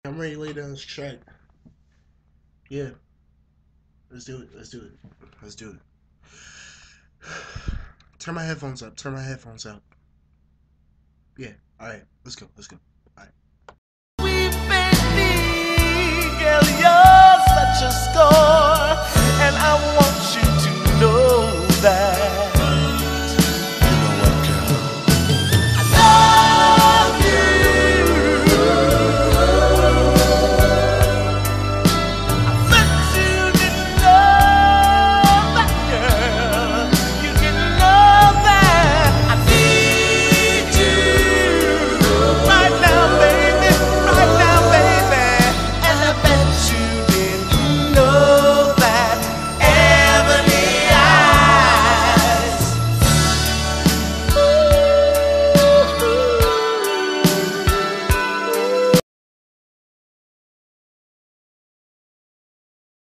I'm ready to lay down this track. Yeah, let's do it. Let's do it. Let's do it. Turn my headphones up. Turn my headphones up. Yeah. All right. Let's go. Let's go.